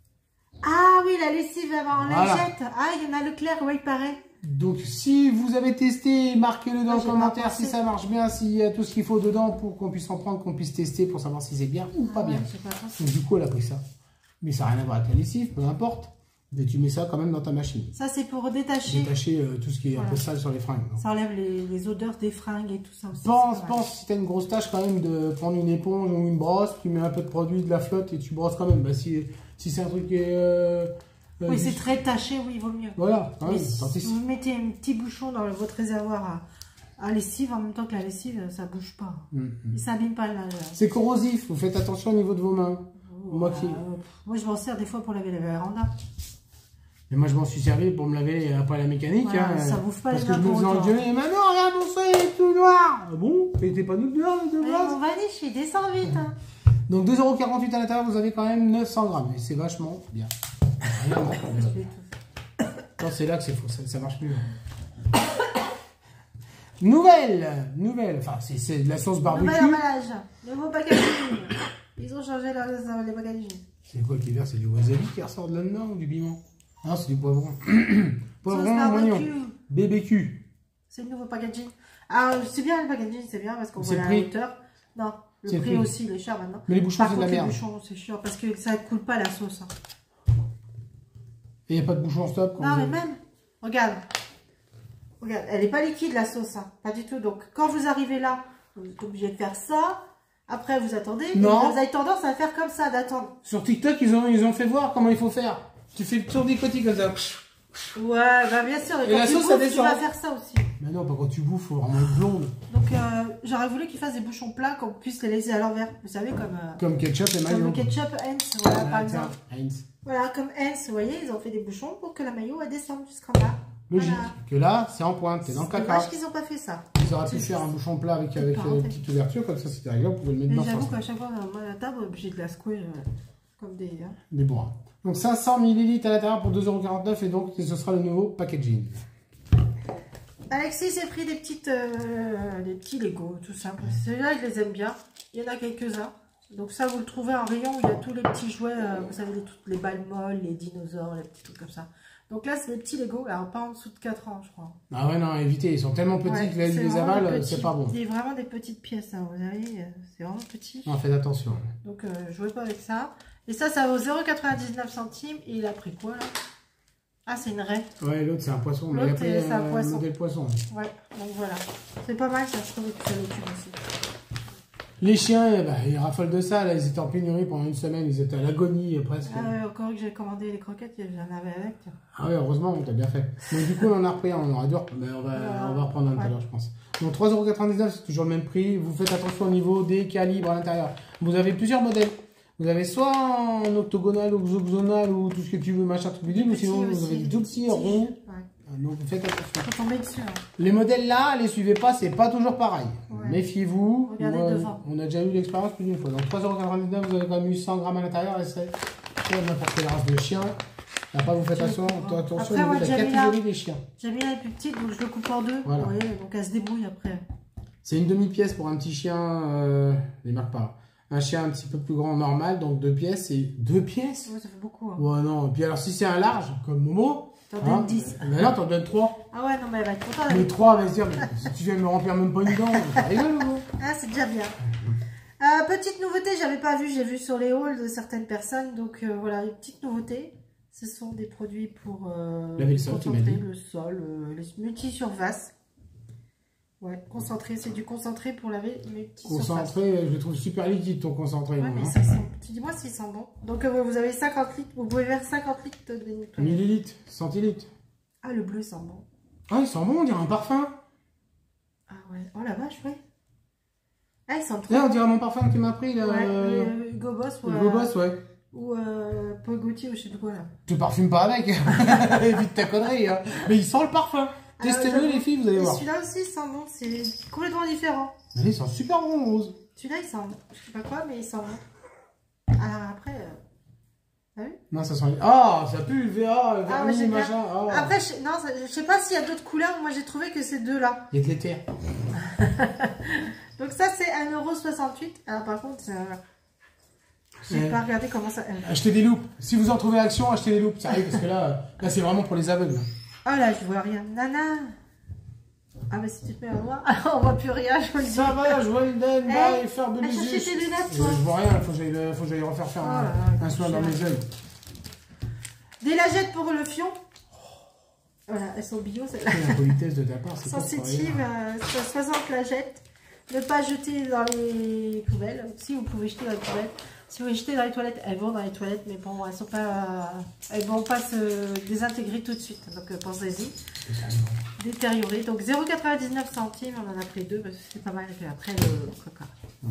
Ah oui, la lessive en Voilà. lingette. Ah, il y en a Leclerc, oui, il paraît. Donc si vous avez testé, marquez-le dans Ah, le j'ai pas commentaire si pensé. ça marche bien, s'il y a tout ce qu'il faut dedans pour qu'on puisse en prendre, qu'on puisse tester pour savoir si c'est bien ou pas Ah ouais, bien. j'ai pas pensé. Donc du coup, elle a pris ça. Mais ça n'a rien à voir avec la lessive, peu importe. Mais tu mets ça quand même dans ta machine. Ça, c'est pour détacher. Détacher euh, tout ce qui est un Voilà. peu sale sur les fringues. donc. Ça enlève les, les odeurs des fringues et tout ça aussi. Pense, c'est pas mal. pense, si t'as une grosse tâche quand même de prendre une éponge ou une brosse, tu mets un peu de produit, de la flotte et tu brosses quand même. Bah, si si c'est un truc qui est... euh, euh, Oui, du- c'est très taché, oui, il vaut mieux. Voilà, hein, Mais tant pis. si vous mettez un petit bouchon dans votre réservoir à, à lessive, en même temps que la lessive, ça bouge pas. Mm, mm. Il s'abîme pas là. là. C'est corrosif, vous faites attention au niveau de vos mains. Moi qui- Euh, moi, je m'en sers des fois pour laver la véranda. Mais moi je m'en suis servi pour me laver après la mécanique. Voilà, hein, ça euh, bouffe pas Parce les que je mains me pour faisais autant. engueuler. Maman, regarde mon soleil est tout noir. Ah bon? Et t'es pas nous noir de Mais base? mon vanish, il descend vite. Hein. Donc deux euros quarante-huit à l'intérieur, vous avez quand même neuf cents grammes. Et c'est vachement bien. Rien à voir. Non, c'est là que c'est faux, ça, ça marche mieux. Nouvelle, nouvelle, enfin c'est c'est de la sauce barbecue. Nouvel emballage, nouveau packaging. Ils ont changé la, la- les packaging. C'est quoi qui vert? C'est du wasabi qui ressort de là-dedans ou du piment? Non, c'est du poivron. Sauce Poivron, barbecue. oignon. B B Q. C'est le nouveau packaging. Ah, c'est bien le packaging, c'est bien parce qu'on C'est voit le la prix. hauteur. Non, le C'est le prix, prix. aussi, il est cher maintenant. Mais les bouchons, Par c'est de contre, la les merde. bouchons, c'est chiant parce que ça ne coule pas la sauce. hein. Et il n'y a pas de bouchon stop quand Non, vous mais avez- même, regarde. Regarde, elle n'est pas liquide la sauce, hein. Pas du tout. Donc, quand vous arrivez là, vous êtes obligé de faire ça. Après, vous attendez. Non. Vous avez tendance à faire comme ça, d'attendre. Sur TikTok, ils ont, ils ont fait voir comment il faut faire. Tu fais le tour des côtés comme ça. Ouais, bah bien sûr. Et, Et quand la tu sauce, bouffes, ça descend. tu vas faire ça aussi. Mais non, pas quand tu bouffes, faut vraiment être blonde. Donc, euh, j'aurais voulu qu'ils fassent des bouchons plats, qu'on puisse les laisser à l'envers. Vous savez, comme... Euh, Comme ketchup et mayo. Comme le ketchup Heinz, voilà, Ah, par tiens, exemple. Heinz. Voilà, comme Heinz, vous voyez, ils ont fait des bouchons pour que la mayo, elle descende jusqu'en bas. Logique. Voilà. Que là, c'est en pointe, t'es dans le C'est caca. dommage qu'ils n'ont pas fait ça. Ils auraient pu faire un bouchon plat avec, avec Pas, euh, une en fait. petite ouverture, comme ça c'était réglé, on pouvait le mettre Mais dans j'avoue le qu'à chaque fois, on a la table, on est obligé de la secouer euh, comme des... Hein. Des bourrins. Donc cinq cents millilitres à l'intérieur pour deux euros quarante-neuf et donc ce sera le nouveau packaging. Alexis s'est pris des petites, euh, des petits Lego, tout simple. Ceux-là, il les aime bien. Il y en a quelques-uns. Donc ça, vous le trouvez en rayon où il y a tous les petits jouets, euh, vous savez, les, toutes les balles molles, les dinosaures, les petits trucs comme ça. Donc là, c'est les petits Lego, alors pas en dessous de quatre ans, je crois. Ah ouais, non, évitez, ils sont tellement petits Ouais, que là, ils c'est les vraiment avalent, des petits- c'est pas bon. C'est vraiment des petites pièces, hein, vous savez, euh, c'est vraiment petit. Non, faites attention. Donc, euh, jouez pas avec ça. Et ça, ça vaut zéro virgule quatre-vingt-dix-neuf centimes. Et il a pris quoi, là? Ah, c'est une raie. Ouais, l'autre c'est un poisson, mais il a L'autre, pris c'est un euh, poisson. modèle poisson. Ouais, donc voilà. C'est pas mal, ça, je trouve que ça l'occupe aussi. Les chiens, eh ben, ils raffolent de ça, là, ils étaient en pénurie pendant une semaine, ils étaient à l'agonie euh, presque. Ah ouais, encore que j'ai commandé les croquettes, j'en avais avec. Tiens. Ah ouais, heureusement, on t'a bien fait. Donc du coup, on en a repris un, on aura dû, mais on va, Voilà. on va reprendre un tout à Ouais. l'heure, je pense. Donc trois euros quatre-vingt-dix-neuf, c'est toujours le même prix. Vous faites attention au niveau des calibres à l'intérieur. Vous avez plusieurs modèles. Vous avez soit en octogonal ou hexagonal ou tout ce que tu veux, machin, truc bidule, ou Petit sinon vous aussi, avez des des tout petits petits. ronds. Ouais. Donc faites attention. Faut tomber dessus. Hein. Les modèles là, les suivez pas, c'est pas toujours pareil. Ouais. Méfiez-vous. Regardez Moi, devant. on a déjà eu l'expérience plus d'une fois. Donc trois euros quatre-vingt-dix-neuf, vous avez quand même eu cent grammes à l'intérieur et c'est c'est n'importe quelle race de chien. Après, vous faites Je attention, comprends. attention Après, au niveau moi, de la j'avais catégorie là- des chiens. J'aime bien les plus petites, donc je le coupe en deux. Voilà. Vous voyez, donc elle se débrouille après. C'est une demi-pièce pour un petit chien, euh, les marques pas. Un chien un petit peu plus grand, normal, donc deux pièces et deux pièces. Ouais, ça fait beaucoup. Hein. Ouais, non. Et puis alors, si c'est un large, comme Momo, T'en donnes dix. mais là, t'en donnes trois. Ah ouais, non, mais elle va être contente. Mais trois, elle va se dire, mais si tu viens de me remplir même pas une dent, ça rigole, Momo. Ah, c'est déjà bien. Euh, petite nouveauté, j'avais pas vu, j'ai vu sur les hauls de certaines personnes. Donc euh, voilà, les petites nouveautés. Ce sont des produits pour euh, Laver le sol, tu m'as concentrer dit. le sol, euh, les multi-surfaces. Ouais, concentré, c'est du concentré pour laver multi-surfaces. Concentré, je le trouve super liquide ton concentré. Ouais, moi, mais hein. ça sent. Tu dis-moi s'il sent bon. Donc euh, vous avez cinquante litres, vous pouvez faire cinquante litres de nettoyage. Millilitres, centilitres. Ah, le bleu sent bon. Ah, il sent bon, on dirait un parfum. Ah ouais, oh la vache, ouais. Ah, il sent trop. Là, on dirait mon parfum que tu m'as pris, là. Ouais, euh, le Hugo Boss ou, Le euh, Hugo Boss, ouais. ou euh, Paul Gaultier ou je sais plus quoi là. Tu parfumes pas avec. Évite ta connerie, hein. Mais il sent le parfum. Testez-le, j'avoue. les filles, vous allez Et voir. celui-là aussi, il sent bon, c'est complètement différent. Mais il sent super bon, rose. Celui-là, il sent, je sais pas quoi, mais il sent bon. Alors après, euh... t'as vu? Non, ça sent. Ah, ça pue le V A, le Ah ouais, vernis, j'ai bien. machin. Ah. Après, je... non, ça- je sais pas s'il y a d'autres couleurs, moi j'ai trouvé que c'est deux-là. Il y a de l'éther. Donc ça, c'est un euro soixante-huit. Alors par contre, euh... j'ai Ouais. pas regardé comment ça... Achetez des loupes. Si vous en trouvez action, achetez des loupes. Ça arrive, parce que là, euh, là c'est vraiment pour les aveugles. Oh là, je vois rien. Nana. Ah mais si tu te mets en noir, on voit plus rien, je vous le dis. Ça va, je vois une denne, Eh, bah, et faire de va mes chercher yeux. tes lunettes, Euh, toi. Je vois rien, faut que j'aille le- faut que j'aille refaire faire Oh un, là là, un soin dans cher. mes yeux. Des lagettes pour le fion. Voilà, elles sont bio, celles-là. La politesse de ta part, c'est pas Sensitive, euh, soixante lagettes. Ne pas jeter dans les poubelles. Si vous pouvez jeter dans les poubelles. Si vous les jetez dans les toilettes, elles vont dans les toilettes, mais bon, elles sont pas, elles vont pas se désintégrer tout de suite. Donc euh, pensez-y. Détériorer. Donc zéro virgule quatre-vingt-dix-neuf centimes, on en a pris deux parce que c'est pas mal. Et après le coca.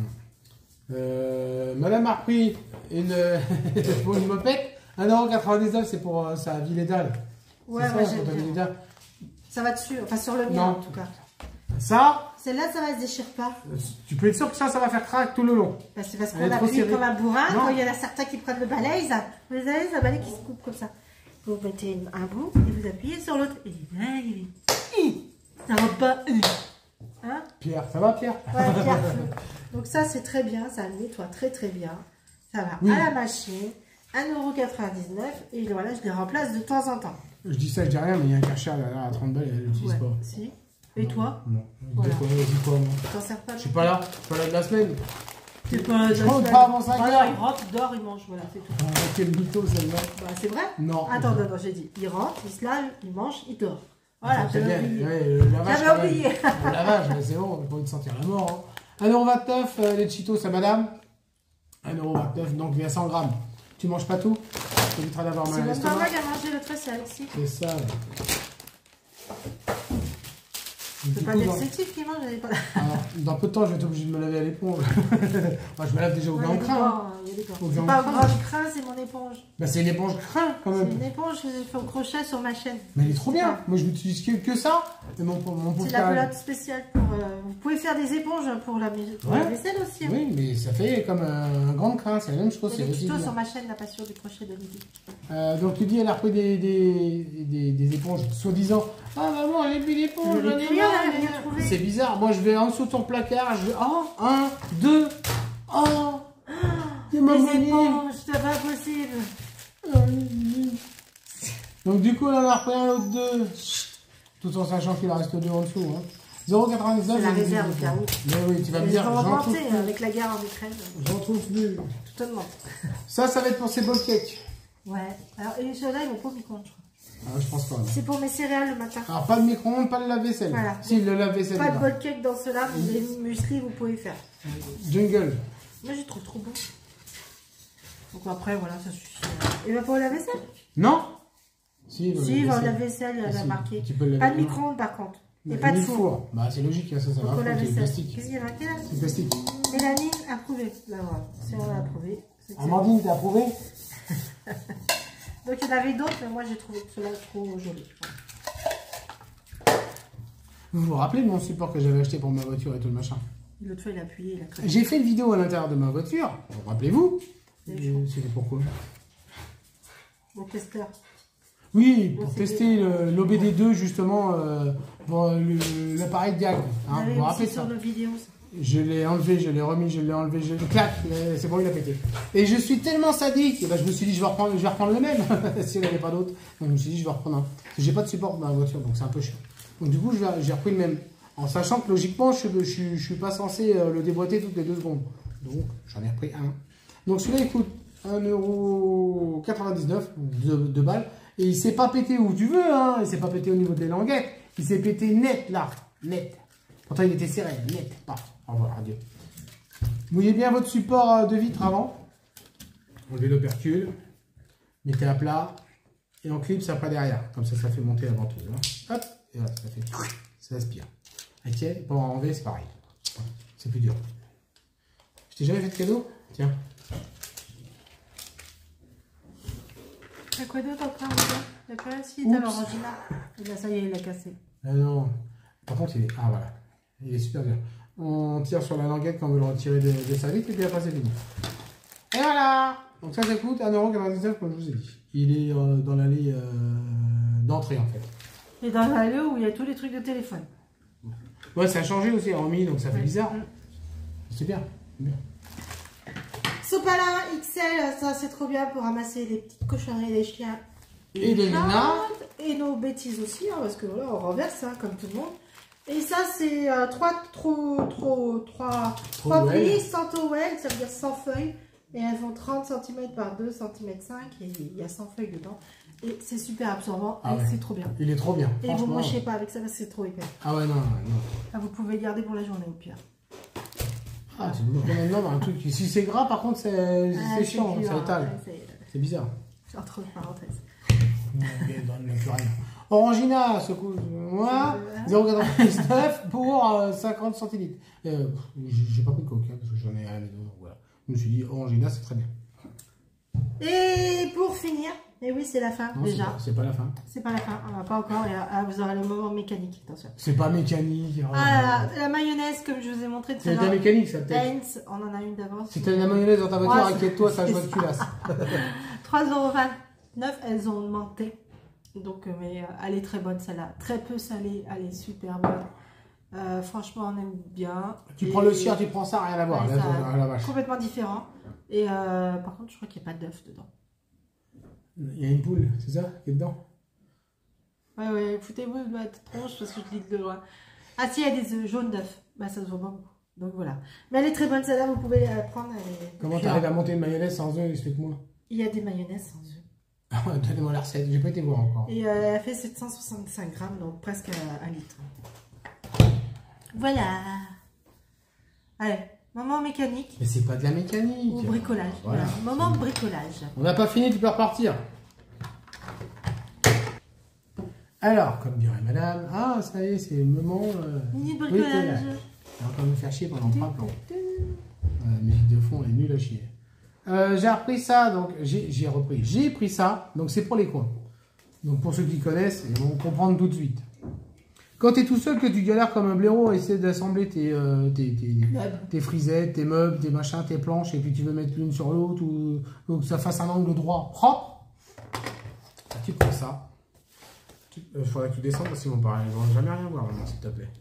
Euh, Madame a repris une, pour une mopette. un euro quatre-vingt-dix-neuf, c'est pour euh, sa Villédale. Ouais, C'est ouais, ça, j'aime pour ta bien. Villédale. Ça va dessus, enfin sur le mien Non. en tout cas. Ça, Celle-là, ça va se déchire pas. euh, tu peux être sûr que ça, ça va faire crack tout le long. Bah, c'est parce Elle est qu'on trop appuie serrée. comme un bourrin. Non. Quand il y en a certains qui prennent le balai, ça, vous avez un balai qui se coupe comme ça. Vous mettez une- un bout et vous appuyez sur l'autre. Et là, il est... Hi, ça va pas. Hi. Hein? Pierre, ça va, Pierre? Ouais, Pierre Feu. Donc ça, c'est très bien. Ça nettoie très très bien. Ça va Oui. à la machine. un euro quatre-vingt-dix-neuf. Et voilà, je les remplace de temps en temps. Je dis ça, je dis rien, mais il y a un Karcher là, à trente balles, elle l'utilise Ouais, pas. si. Et toi? Non. Voilà. Dis quoi, dis quoi, moi? Tu t'en sers pas? Je suis pas là, je suis pas là de la semaine. T'es pas Je rentre pas avant cinq Voilà, heures. il rentre, il dort, il mange. Voilà, c'est tout. Ah, quel mytho celle-là. Bah, c'est vrai? Non. Attends, non, non, j'ai dit. Il rentre, il se lave, il mange, il dort. Voilà, c'est j'avais bien. oublié. Ouais, le lavage, J'avais quand même. oublié. Le lavage, mais c'est bon, on n'a pas envie de sentir la mort. Hein. un euro vingt-neuf euh, les Cheetos à madame. un euro vingt-neuf, donc il y a cent grammes. Tu manges pas tout? Tu éviteras d'avoir mal à C'est mon l'estomac. travail à manger le trait, c'est Alexis. C'est ça. Ouais. C'est pas dans... d'être sétif qui mange, j'avais pas. Alors, dans peu de temps, je vais être obligé de me laver à l'éponge. Moi, je me lave déjà au grand crin. C'est pas au grand crin, c'est mon éponge. Bah, c'est l'éponge crin quand même. C'est une éponge que j'ai fait au crochet sur ma chaîne. Mais elle est trop bien. Moi, je n'utilise que, que ça. Et mon, mon C'est la pelote spéciale pour. Euh... Vous pouvez faire des éponges pour la, pour ouais. la vaisselle aussi. Hein. Oui, mais ça fait comme un, un grand crin. C'est la même chose. Il y a des tutos sur ma chaîne, la passion du crochet de Lydie. Euh, donc, tu dis, elle a repris des, des, des, des éponges, soi-disant. Ah, maman, elle a plus d'éponge. C'est bizarre. Moi, je vais en dessous de ton placard. Je vais. Oh, un, deux. Oh. Les éponges, c'est pas possible. Donc du coup, on en a repris un autre deux. Tout en sachant qu'il en reste deux en dessous. Hein. zéro virgule quatre-vingt-dix-neuf. C'est la réserve, au cas où. Mais oui, tu vas me dire. J'en trouve plus. Avec la guerre en Ukraine. J'en trouve plus. Tout le monde. Ça, ça va être pour ces bol cakes. Ouais. Alors, et ceux-là, ils vont pas au micro-ondes, je crois. Ah, je pense pas. C'est pour mes céréales le matin. Alors, pas de micro-ondes, pas de lave-vaisselle. Voilà. Si, le lave-vaisselle. Pas de bol cake dans ceux-là, mais les muesli, vous pouvez faire. Jungle. Moi, je trouve trop bon. Donc après, voilà, ça suffit. Il va pas au lave-vaisselle? Non. Si, si, il va au lave-vaisselle, il a marqué. Pas de micro-ondes par contre. Et pas de four. four. Bah, c'est logique, ça, ça va. Au lave-vaisselle. Qu'est-ce qu'il y a marqué là? C'est plastique. Mélanie, approuvé. Là, voilà. Si on l'a approuvé. Amandine, t'as approuvé? Donc, il y en avait d'autres, mais moi, j'ai trouvé cela trop joli. Vous vous rappelez de mon support que j'avais acheté pour ma voiture et tout le machin? L'autre fois, il a appuyé, il a craqué. J'ai fait une vidéo à l'intérieur de ma voiture. Rappelez-vous? C'était pourquoi? Mon testeur. Oui, pour tester l'O B D deux justement, euh, pour l'appareil Diag. Hein, vous vous rappelez ça? Sur nos vidéos, ça. Je l'ai enlevé, je l'ai remis, je l'ai enlevé, je l'ai clac, c'est bon, il a pété. Et je suis tellement sadique, et ben je me suis dit je vais reprendre, je vais reprendre le même, s'il n'y avait pas d'autre. Donc je me suis dit je vais reprendre un. J'ai pas de support dans ma voiture, donc c'est un peu chiant. Donc du coup j'ai repris le même, en sachant que logiquement je ne je, je suis pas censé le déboîter toutes les deux secondes. Donc j'en ai repris un. Donc celui-là il coûte un euro quatre-vingt-dix-neuf, deux balles, et il s'est pas pété où tu veux, hein, il s'est pas pété au niveau des languettes, il s'est pété net là, net. Pourtant il était serré, net, pas. Au revoir, adieu. Mouillez bien votre support de vitre avant. Enlevez l'opercule. Mettez à plat. Et on clipse après derrière. Comme ça, ça fait monter la ventouse. Hein. Hop. Et voilà, ça fait. Ça aspire. Ok. Pour enlever, c'est pareil. C'est plus dur. Je t'ai jamais fait de cadeau? Tiens. T'as quoi d'autre encore? Il y a quoi ici? T'as l'orangina. Et là, ça y est, il a cassé. Ah non. Par contre, il est. Ah voilà. Il est super bien. On tire sur la languette quand on veut le retirer de, de sa vitre et puis après c'est fini. Et voilà. Donc ça, ça coûte un euro quatre-vingt-dix-neuf comme je vous ai dit. Il est euh, dans l'allée euh, d'entrée en fait. Et dans l'allée où il y a tous les trucs de téléphone. Ouais, ça a changé aussi en mi, donc ça fait ouais. bizarre. Mmh. C'est bien. bien. Sopalin X L, ça c'est trop bien pour ramasser les petites cochonneries des chiens. Et des nanas. Et nos bêtises aussi, hein, parce que voilà, on renverse hein, comme tout le monde. Et ça, c'est euh, trois trop, trop, trois, trois plis, cent towels, ça veut dire cent feuilles. Et elles font trente centimètres par deux centimètres cinq. Et il y a cent feuilles dedans. Et c'est super absorbant. Ah et ouais. C'est trop bien. Il est trop bien. Et vous ne mochez pas avec ça parce que c'est trop épais. Ah ouais, non, non. Ah, vous pouvez le garder pour la journée au pire. Ah, tu me non, un truc. Si c'est gras, par contre, c'est ah, chiant, ça étale. C'est bizarre. Entre parenthèses. Dans le naturel. Orangina, ce coup, moi, zéro virgule quatre-vingt-dix-neuf pour euh, cinquante centilitres. Euh, J'ai pas pris de coke, hein, parce que j'en ai rien à mettre dedans. Voilà. Je me suis dit, Orangina, c'est très bien. Et pour finir, et oui, c'est la fin non, déjà. C'est pas, pas la fin. C'est pas la fin, on va pas encore. Et là, vous aurez le moment mécanique, attention. C'est pas mécanique. Ah, la, la mayonnaise, comme je vous ai montré de c'est de la mécanique, ça peut-être. On en a une d'avance. Si t'as de la mayonnaise dans ta voiture, inquiète-toi, ça je vois de culasse. trois euros vingt-neuf, elles ont augmenté. Donc, mais euh, elle est très bonne celle-là. Très peu salée, elle est super bonne. Euh, franchement, on aime bien. Tu et... prends le cire, tu prends ça, rien à voir. Ouais, là, ça, à la vache. Complètement différent. Et euh, par contre, je crois qu'il n'y a pas d'œuf dedans. Il y a une poule, c'est ça qui est dedans? Ouais, ouais, foutez-vous de ma tronche parce que je dis de loin. Ah, si, il y a des œufs jaunes d'œufs. Bah, ça se voit pas beaucoup. Donc voilà. Mais elle est très bonne celle-là, vous pouvez la prendre. Elle est... Comment tu arrives à monter une mayonnaise sans œufs? Explique-moi. Il y a des mayonnaises sans œufs. Donnez-moi la recette, j'ai pas été voir encore. Et euh, elle fait sept cent soixante-cinq grammes, donc presque un litre. Voilà. Allez, moment mécanique. Mais c'est pas de la mécanique. Ou bricolage. Voilà. Voilà. Moment bricolage. On n'a pas fini, tu peux repartir. Alors, comme dirait madame, ah, ça y est, c'est le moment. Euh, Minute bricolage. On va encore me faire chier pendant trois plans. La euh, musique de fond, elle est nulle à chier. Euh, j'ai repris ça, donc j'ai repris. J'ai pris ça, donc c'est pour les coins. Donc pour ceux qui connaissent, ils vont comprendre tout de suite. Quand tu es tout seul, que tu galères comme un blaireau à essayer d'assembler tes, euh, tes, tes, tes frisettes, tes meubles, tes machins, tes planches, et puis tu veux mettre l'une sur l'autre, ou, ou que ça fasse un angle droit propre, tu prends ça. Il faudrait que tu descendes parce qu'ils vont pas jamais rien voir maintenant, s'il te plaît.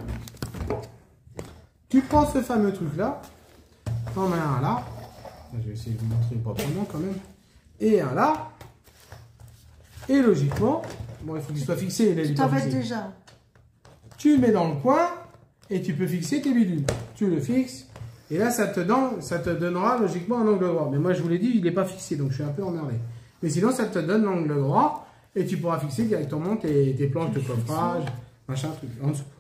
Tu prends ce fameux truc là, t'en mets un là, je vais essayer de vous montrer proprement quand même, et un là, et logiquement, bon il faut qu'il soit fixé. Tu t'embêtes déjà. Tu le mets dans le coin et tu peux fixer tes bidules. Tu le fixes et là ça te, donne, ça te donnera logiquement un angle droit. Mais moi je vous l'ai dit, il n'est pas fixé donc je suis un peu emmerdé. Mais sinon ça te donne l'angle droit. Et tu pourras fixer directement tes, tes planches de coffrage, machin, truc, en dessous.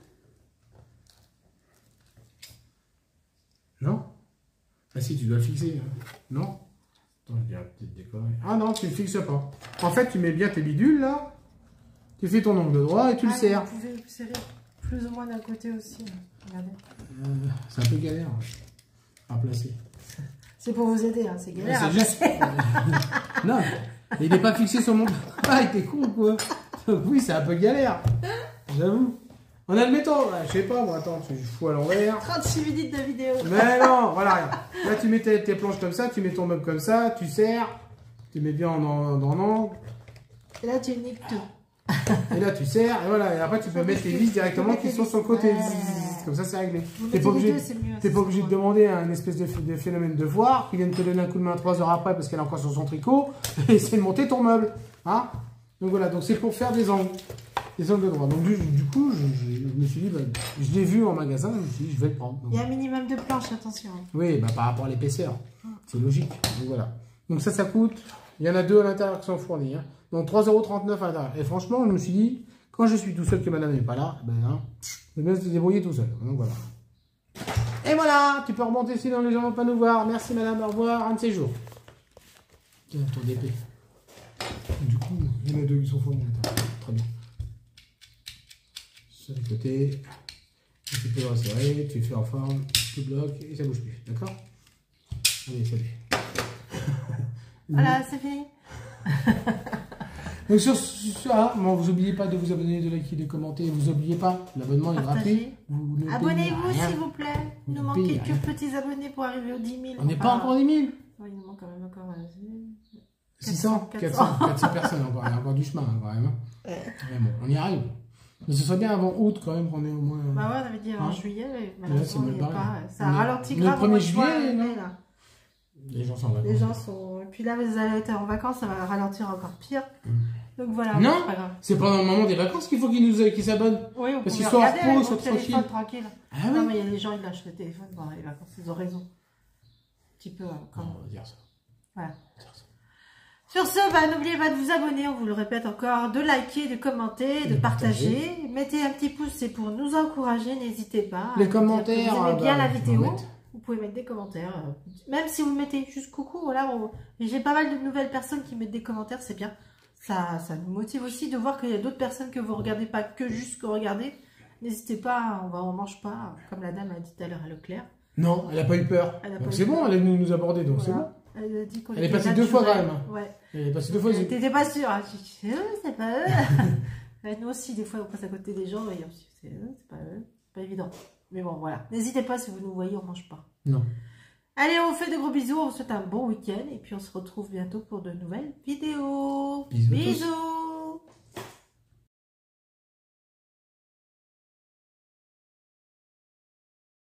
Non? Ah si, tu dois le fixer. Hein. Non? Attends, je dirais peut-être des conneries. Ah non, tu ne le fixes pas. En fait, tu mets bien tes bidules, là. Tu fais ton angle droit et tu ah, le serres. Vous pouvez serrer plus ou moins d'un côté aussi. Regardez. Euh, c'est un peu galère à placer. C'est pour vous aider, hein. C'est galère à juste... placer. Non, mais il n'est pas fixé sur mon... Ah, t'es con quoi. Donc oui, c'est un peu galère. J'avoue. En admettant, je sais pas, moi, attends, tu fous à l'envers. trente-six minutes de vidéo. Mais non, voilà, regarde. Là, tu mets tes, tes planches comme ça, tu mets ton meuble comme ça, tu serres, tu mets bien en, dans l'angle. Et là, tu niques tout. Et là, tu serres, et voilà. Et après, tu peux mettre les vis directement qui sont sur le côté. Ouais. Comme ça, c'est réglé. T'es pas obligé, t'es pas obligé de demander à un espèce de, de phénomène de voir qui vienne te donner un coup de main trois heures après parce qu'elle est encore sur son tricot et essayer de monter ton meuble. Hein? Donc voilà, donc c'est pour faire des angles. Des angles droits. Donc du, du coup, je, je, je me suis dit, bah, je l'ai vu en magasin, je me suis dit, je vais le prendre. Donc, il y a un minimum de planches, attention. Oui, bah, par rapport à l'épaisseur. C'est logique. Donc voilà. Donc ça, ça coûte. Il y en a deux à l'intérieur qui sont fournis. Hein. Donc trois euros trente-neuf à l'intérieur. Et franchement, je me suis dit, quand je suis tout seul, que madame n'est pas là, ben, hein, je vais me débrouiller tout seul. Donc voilà. Et voilà, tu peux remonter sinon les gens ne vont pas nous voir. Merci madame, au revoir, un de ces jours. Tiens, ton d'épée. Du coup, il y en a deux qui sont fournis. Très bien. Sur les côtés, tu peux le resserrer, tu fais en forme, tu bloques et ça bouge plus. D'accord? Allez, salut. Voilà, c'est fini. Donc sur ça, bon, vous n'oubliez pas de vous abonner, de liker, de commenter. Vous n'oubliez pas, l'abonnement est gratuit. Abonnez-vous s'il vous plaît. Il nous manque quelques rien. petits abonnés pour arriver aux dix mille. On n'est pas encore dix mille. Oui, il nous manque quand même encore six cents, quatre cents, quatre cents personnes encore. Il y a encore du chemin hein, quand même. Hein. Ouais. Mais bon, on y arrive. Mais ce serait bien avant août quand même qu'on ait au moins. Bah ouais, on avait dit en hein? juillet, mais malheureusement, il n'y a pas. Ça a ralenti grave. Le premier juillet, non là. Les gens sont en vacances. Les gens sont. Et puis là, vous allez être en vacances, ça va ralentir encore pire. Mmh. Donc voilà. Non, c'est pendant le moment des vacances qu'il faut qu'ils nous qu'ils s'abonnent. Oui, on parce qu'ils soient en repos, soient tranquilles. tranquille. Ah non, oui. mais il y a des gens, ils lâchent le téléphone pendant les vacances, ils ont raison. Un petit peu. Comme... Non, on va dire ça. Voilà. Dire ça. Sur ce, bah, n'oubliez pas de vous abonner, on vous le répète encore, de liker, de commenter, de, de partager. partager. Mettez un petit pouce, c'est pour nous encourager, n'hésitez pas. Les commentaires. Vous aimez bien bah, la vidéo. Vous pouvez mettre des commentaires. Même si vous mettez juste coucou, voilà, on... j'ai pas mal de nouvelles personnes qui mettent des commentaires, c'est bien. Ça, ça nous motive aussi de voir qu'il y a d'autres personnes que vous regardez pas que juste que regarder. N'hésitez pas, on va, on mange pas, comme la dame a dit tout à l'heure à Leclerc. Non, elle a pas eu peur. Donc c'est bon, elle est venue nous aborder, donc voilà. C'est bon. Elle, a dit elle est passée deux fois quand même. Ouais. Elle est passée deux fois. T'étais pas sûre. Hein. Je dis, c'est pas eux. Nous aussi, des fois, on passe à côté des gens et on se dit, c'est eux, c'est pas eux. C'est pas évident. Mais bon, voilà. N'hésitez pas, si vous nous voyez, on mange pas. Non. Allez, on vous fait de gros bisous. On vous souhaite un bon week-end. Et puis, on se retrouve bientôt pour de nouvelles vidéos. Bisous. Bisous.